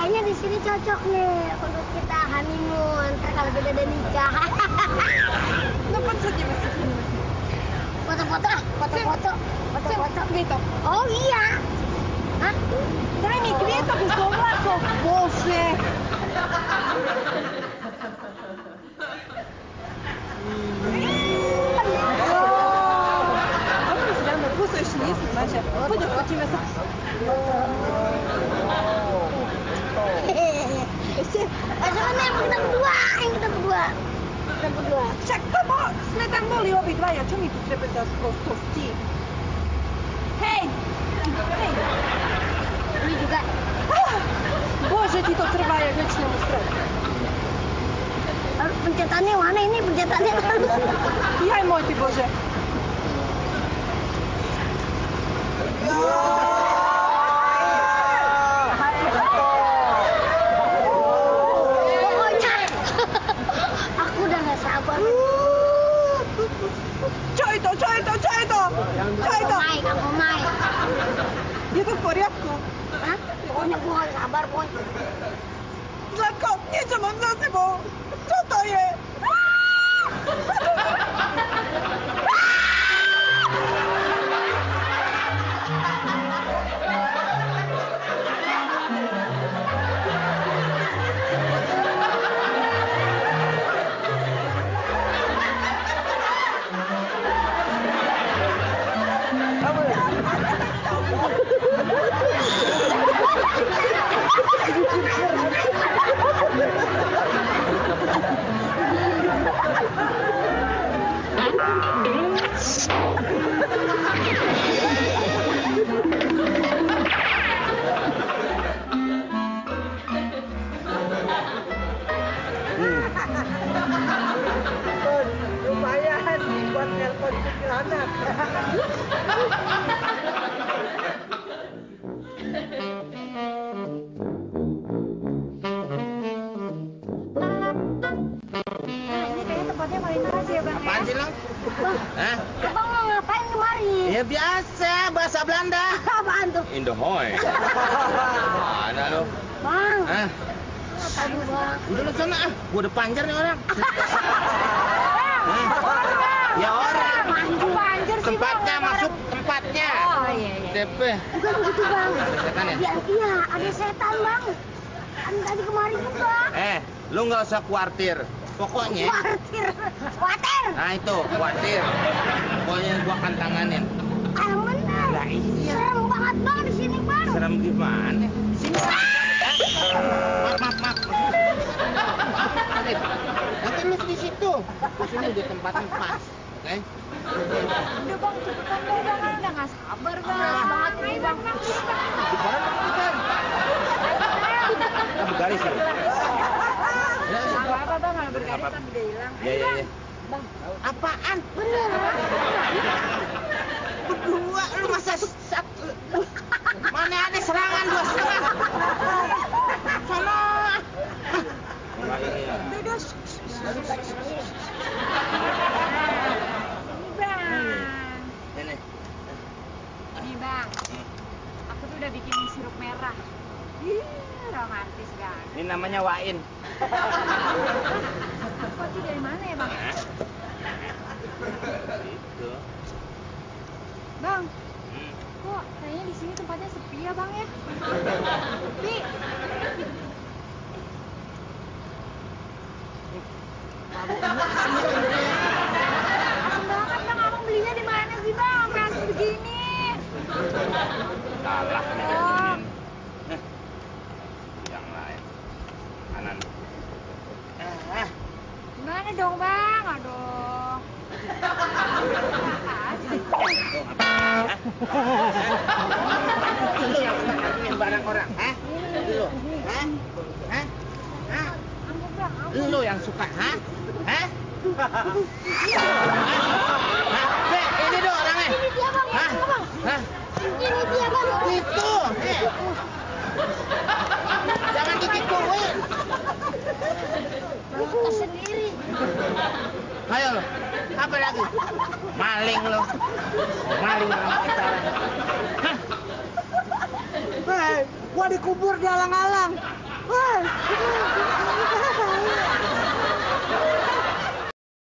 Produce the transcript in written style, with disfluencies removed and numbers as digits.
Kayaknya di sini cocok nih untuk kita honeymoon. Ntar kalau kita udah nikah. Dapat saja masih sini. Foto-foto ah, foto-foto. Foto-foto. Gitu. Oh iya. Hah? Dai mi kvijeto questo ovako. Bože. Sedang bagus još nisu, znači, bolje počime sa... Kita berdua, kita berdua. Čak, pa sme tam boli obi dva, ja čo mi tu treba da skosti? Hej! Hej! Ini juga. Bože, ti to trva jak večno mu strati. Pencetannya mana ini? Pencetannya harus. Jaj moj ti Bože. Aku udah gak sabar. Čo je to? Aku main. Je to v poriadku? Hah? Pokoknya gue gak sabar, Boy. Zlatko, niečo mám za sebou. Čo to je? Lumayan buat nelpon kuntilanak. Ini kayaknya tempatnya Marinas ya, Bang. Apaan sih, Lang? Hah? Abang mau ngapain kemari? Ya biasa, bahasa Belanda. Apaan tuh? Indohoy. Mana lu? Bang. Hah? Aduh, Bang. Udah lu sana ah, gua udah panjer nih orang. Hah? Ya orang. Panjer sih, Tempatnya Bang. masuk tempatnya. Oh iya. TP. Bukan begitu, Bang. Ada setan ya? Iya, ada setan, Bang. Kan tadi kemari juga. Lu nggak usah khawatir. Pokoknya, Khawatir. nah itu khawatir. Pokoknya gua akan tanganin. Bener. Lah iya. Serem banget, Bang, di sini, Bang. Serem gimana? Sini. Maaf. Nanti lu di situ. Di sini udah tempatnya pas. Oke? Udah Bang, cepetan dong Bang, udah nggak sabar Bang. Banget nih Bang. Di mana kita? Kita bergaris ya? Nggak apa-apa Bang, kalau bergaris kan udah hilang. Iya. Bang, Apaan? Bener. Berdua lu masa mana ada serangan 2,5? Sana. udah. Ini Bang. Ini. Nih Bang. Aku tuh udah bikin sirup merah. Ih, romantis Bang. Ini namanya Wain. Kopi dari mana ya Bang? Itu. Bang, kok kayaknya di sini tempatnya sepi ya Bang ya? Sepi. Asem banget Bang, abang belinya di mana sih Bang? Sampai asem begini. Salah nih Oh. jadiin. Yang lain. Kanan. Gimana dong Bang? Aduh. Lu yang suka ngatuin barang orang, hah? Lu, hah? Hah? Hah? Ampun Bang, Lu yang suka, hah? Hah? Be, ini dong orangnya. Ini dia, Bang. Hah? Ini, Bang. Hah? Ini dia, Bang. Itu, jangan dikikuin. Kita sendiri. Ayo lo, apa lagi? Maling lo. Maling orang pacaran. Hah? Hei, gua dikubur di alang-alang. Wah,